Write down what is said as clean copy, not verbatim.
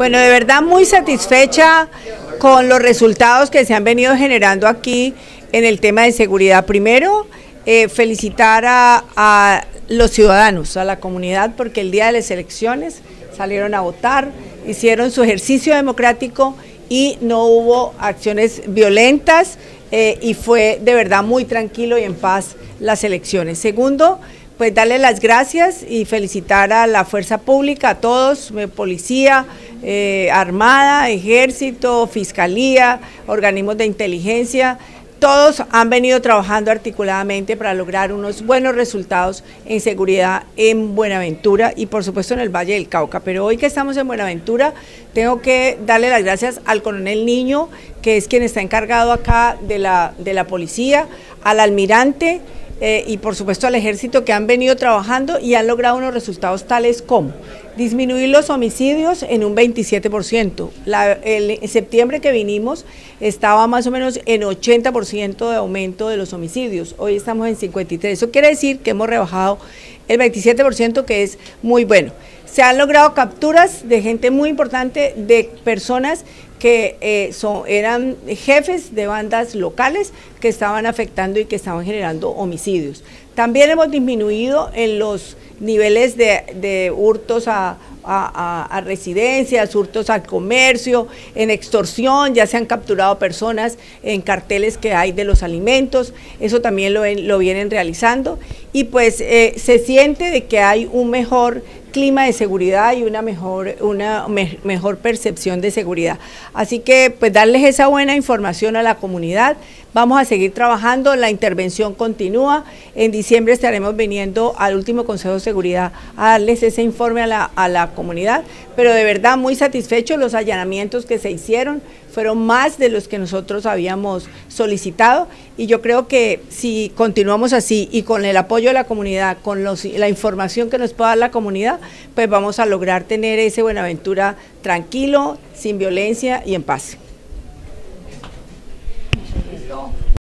Bueno, de verdad muy satisfecha con los resultados que se han venido generando aquí en el tema de seguridad. Primero, felicitar a los ciudadanos, a la comunidad, porque el día de las elecciones salieron a votar, hicieron su ejercicio democrático y no hubo acciones violentas y fue de verdad muy tranquilo y en paz las elecciones. Segundo, pues darle las gracias y felicitar a la fuerza pública, a todos, policía, armada, ejército, fiscalía, organismos de inteligencia. Todos han venido trabajando articuladamente para lograr unos buenos resultados en seguridad en Buenaventura y por supuesto en el Valle del Cauca. Pero hoy que estamos en Buenaventura, tengo que darle las gracias al coronel Niño, que es quien está encargado acá de la policía, al almirante y por supuesto al ejército, que han venido trabajando y han logrado unos resultados tales como disminuir los homicidios en un 27%. En septiembre que vinimos estaba más o menos en 80% de aumento de los homicidios, hoy estamos en 53%, eso quiere decir que hemos rebajado el 27%, que es muy bueno. Se han logrado capturas de gente muy importante, de personas que eran jefes de bandas locales que estaban afectando y que estaban generando homicidios. También hemos disminuido en los niveles de hurtos a residencias, hurtos al comercio, en extorsión, ya se han capturado personas en carteles que hay de los alimentos, eso también lo vienen realizando y pues se siente de que hay un mejor clima de seguridad y una mejor percepción de seguridad. Así que pues darles esa buena información a la comunidad. Vamos a seguir trabajando, la intervención continúa. En diciembre estaremos viniendo al último Consejo de Seguridad a darles ese informe a la comunidad, pero de verdad muy satisfechos. Los allanamientos que se hicieron fueron más de los que nosotros habíamos solicitado y yo creo que si continuamos así y con el apoyo de la comunidad, con la información que nos pueda dar la comunidad, pues vamos a lograr tener ese Buenaventura tranquilo, sin violencia y en paz.